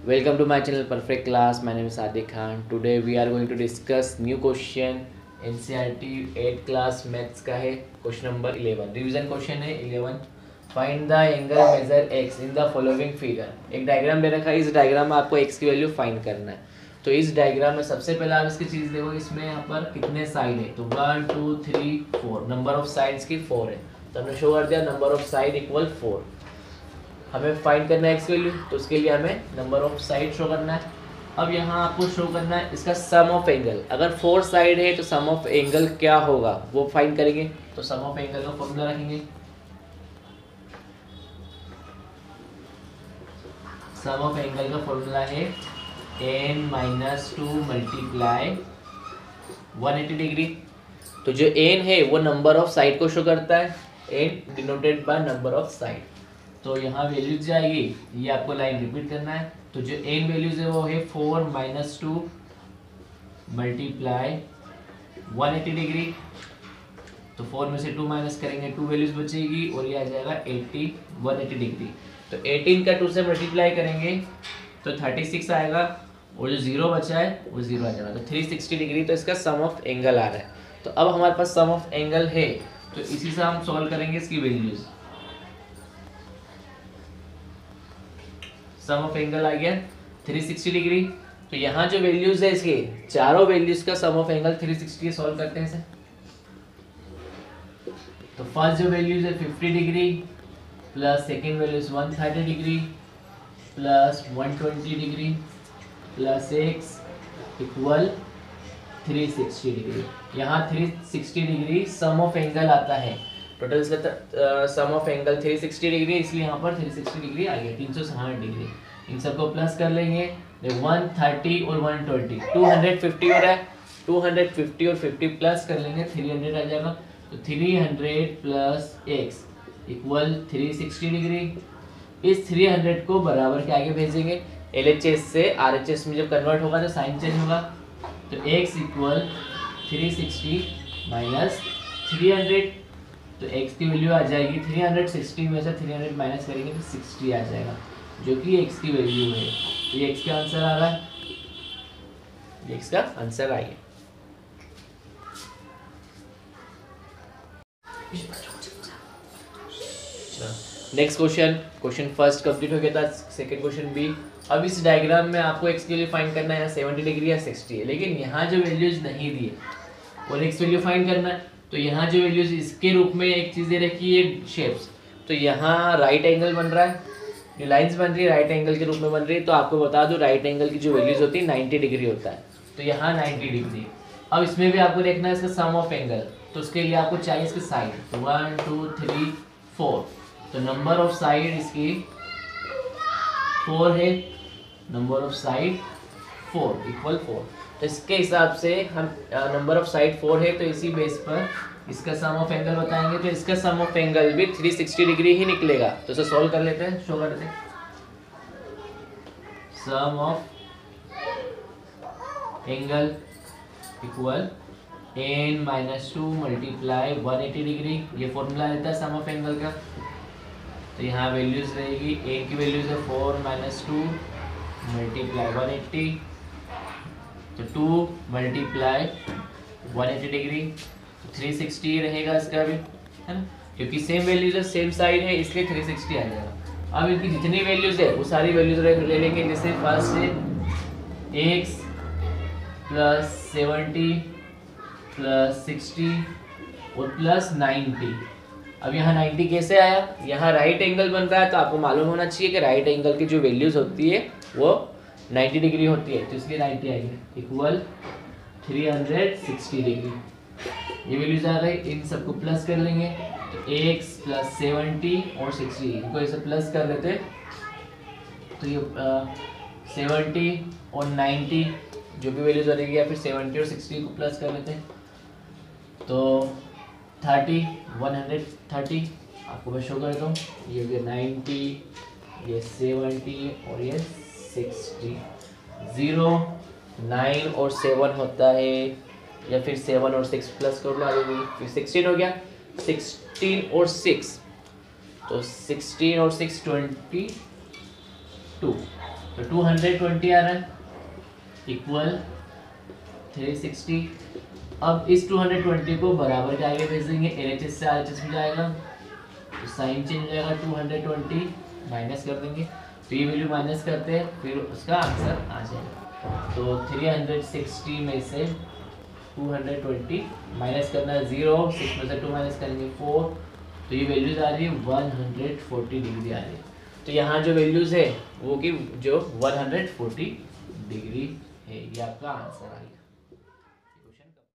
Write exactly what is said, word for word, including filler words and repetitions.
Welcome to my channel Perfect Class. My name is Sadiq Khan. Today we are going to discuss new question. N C R T eight class maths का है question number eleven. Revision question है eleven. Find the angle measure x in the following figure. एक diagram दे रखा है. इस diagram में आपको x की वैल्यू फाइंड करना है. तो इस डायग्राम में सबसे पहले आप इसकी चीज़ देखो. इसमें यहाँ पर कितने साइड है. तो one two three four. Number of sides की फोर है. तो हमने शो कर दिया number of side equal four. हमें फाइंड करना है एक्स वैल्यू. तो उसके लिए हमें नंबर ऑफ साइड शो करना है. अब यहाँ आपको शो करना है इसका सम ऑफ एंगल. अगर फोर साइड है तो सम ऑफ एंगल क्या होगा वो फाइंड करेंगे. तो सम ऑफ एंगल का फॉर्मूला रखेंगे. सम ऑफ एंगल का फॉर्मूला है n minus two multiply one eighty degree. तो जो एन है वो नंबर ऑफ साइड को शो करता है. N denoted by number of side. तो यहाँ वैल्यूज जाएगी. ये आपको लाइन रिपीट करना है. तो जो एन वैल्यूज है वो है four minus two multiply one eighty degree. तो फोर में से टू माइनस करेंगे टू वैल्यूज बचेगी और ये आ जाएगा एटी वन एटी डिग्री. तो एटीन का टू से मल्टीप्लाई करेंगे तो थर्टी सिक्स आएगा और जो जीरो बचा है वो जीरो आ जाएगा. तो थ्री सिक्सटी डिग्री. तो इसका सम ऑफ एंगल आ रहा है. तो अब हमारे पास सम ऑफ एंगल है तो इसी से हम सॉल्व करेंगे इसकी वैल्यूज. सम ऑफ एंगल आ गया थ्री सिक्सटी डिग्री. तो यहाँ जो वैल्यूज है इसके चारों वैल्यूज का sum of angle three sixty solve करते हैं इसे. तो फर्स्ट जो वैल्यूज है fifty degree plus second values one thirty degree plus one twenty degree plus x equal three sixty degree. यहाँ three sixty degree sum of angle आता है. Total इसका sum of angle three sixty degree. इसलिए यहाँ पर three sixty degree आ गया. तीन सौ साठ डिग्री. इन सबको प्लस कर लेंगे. वन थर्टी और one twenty two hundred fifty हो रहा है. टू हंड्रेड फिफ्टी और फिफ्टी प्लस कर लेंगे थ्री हंड्रेड आ जाएगा. तो three hundred plus x equal three sixty degree. इस थ्री हंड्रेड को बराबर के आगे भेजेंगे. एल एच एस से आर एच एस में जब कन्वर्ट होगा तो साइन चेंज होगा. तो x equal three sixty minus three hundred. तो x की वैल्यू आ जाएगी थ्री हंड्रेड सिक्सटी में से थ्री हंड्रेड माइनस करेंगे तो सिक्सटी आ जाएगा जो कि x की वैल्यू है. तो ये x का आंसर आ रहा है. ये x का आंसर आ गया. Next question. Question first complete हो गया था. सेकंड क्वेश्चन भी. अब इस डायग्राम में आपको x की वैल्यू फाइंड करना है. सेवेंटी डिग्री या सिक्सटी है. लेकिन यहाँ जो वैल्यूज नहीं दी है और x वैल्यू फाइंड करना है. तो यहाँ जो वैल्यूज इसके रूप में एक चीज़ दे रखी है शेप्स. तो यहाँ राइट एंगल बन रहा है. जो लाइंस बन रही है राइट एंगल के रूप में बन रही है. तो आपको बता दूँ राइट एंगल की जो वैल्यूज होती है नाइन्टी डिग्री होता है. तो यहाँ नाइन्टी डिग्री. अब इसमें भी आपको देखना है इसका सम ऑफ एंगल. तो उसके लिए आपको चाहिए इसके side. One two three four. तो नंबर ऑफ साइड इसकी फोर है. Number of side four equal four. तो इसके हिसाब से हम नंबर ऑफ साइड फोर है तो इसी बेस पर इसका सम ऑफ एंगल बताएंगे. तो इसका सम ऑफ एंगल भी थ्री सिक्सटी डिग्री ही निकलेगा. तो इसे सॉल्व कर लेते हैं. शो कर देते हैं. Sum of angle equal n minus two multiply one eighty degree. ये फॉर्मूला रहता है सम ऑफ एंगल का. तो यहाँ वैल्यूज रहेगी. ए की वैल्यूज है four minus two multiply one eighty. तो two multiply one eighty degree three sixty रहेगा इसका भी है ना. क्योंकि सेम वैल्यूज है सेम साइड है इसलिए थ्री सिक्सटी आ जाएगा. अब इनकी जितनी वैल्यूज है वो सारी वैल्यूज ले लेंगे. जैसे फर्स्ट है x plus seventy plus sixty और प्लस नाइन्टी. अब यहाँ नाइन्टी कैसे आया. यहाँ राइट एंगल बन रहा है तो आपको मालूम होना चाहिए कि राइट एंगल की जो वैल्यूज होती है वो नाइन्टी डिग्री होती है. तो इसलिए नाइन्टी आएगी equal three hundred sixty degree. ये वैल्यूज आ गई. इन सबको प्लस कर लेंगे. तो एक्स प्लस सेवेंटी और सिक्सटी इनको ऐसे प्लस कर लेते. तो ये सेवेंटी और नाइन्टी जो भी वैल्यूज आ रहेगी या फिर सेवेंटी और सिक्सटी को प्लस कर लेते हैं. तो थर्टी वन हंड्रेड थर्टी आपको मैं शो कर दूँ. ये हो नाइन्टी ये सेवेंटी और ये सिक्सटी. ज़ीरो नाइन और सेवन होता है या फिर सेवन और सिक्स प्लस कर लो आ जाएगी. फिर सिक्सटीन हो गया. सिक्सटीन और सिक्स तो सिक्सटीन और सिक्स ट्वेंटी टू. तो टू हंड्रेड ट्वेंटी आ रहा है इक्वल थ्री सिक्सटी। अब इस टू हंड्रेड ट्वेंटी को बराबर के आगे भेज देंगे, एल एच एस से आर एच एस में जाएगा तो साइन चेंज हो जाएगा, टू हंड्रेड ट्वेंटी माइनस कर देंगे, तो ये वैल्यू माइनस करते हैं फिर उसका आंसर आ जाएगा। तो थ्री हंड्रेड सिक्सटी में से टू हंड्रेड ट्वेंटी माइनस करना है जीरो, सिक्स में से टू माइनस करेंगे फोर, तो ये वैल्यूज आ रही है वन हंड्रेड फोर्टी डिग्री आ रही है। तो यहाँ जो वैल्यूज है वो कि जो वन हंड्रेड फोर्टी डिग्री है, ये आपका आंसर आएगा।